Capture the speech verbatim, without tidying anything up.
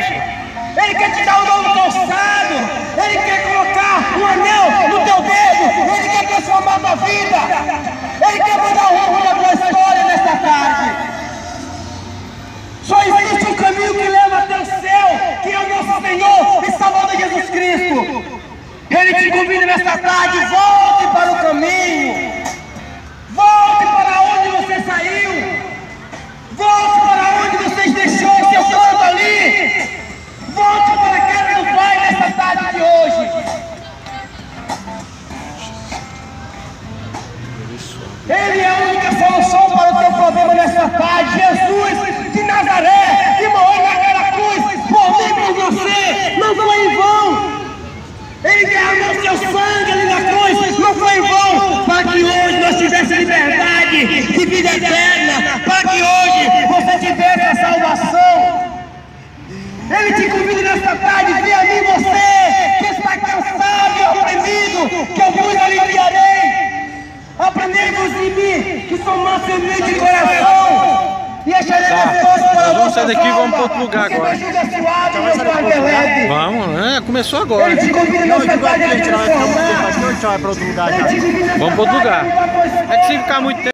Ele quer te dar um novo calçado. Ele quer colocar um anel no teu dedo. Ele quer transformar a tua vida. Ele quer mudar o rumo da tua história nesta tarde. Só existe um caminho que leva até o céu, que é o nosso Senhor e Salvador Jesus Cristo. Ele te convida nesta tarde, volte para o caminho. Volte para onde você saiu. Volte para onde você deixou o seu canto ali. Volte para a casa do Pai nesta tarde de hoje. Ele é a única solução para o teu problema nesta tarde. Jesus de Nazaré, que morreu naquela cruz, por mim e por você, não foi em vão. Ele derramou seu sangue ali na cruz, não foi em vão, para que hoje nós tivéssemos liberdade e vida eterna, para que hoje você tivesse a salvação. Ele te convida nesta tarde, vem a mim você, que está cansado e oprimido, que eu vos aliviarei. Aprendei-vos em mim, que sou manso e humilde de coração, e acharei pessoas para nós vamos sair daqui e vamos para outro lugar agora. Vamos, é, começou agora. Ele te convida nesta tarde a transformar. Vamos para outro lugar já. Vamos para outro lugar. É que se ficar muito tempo.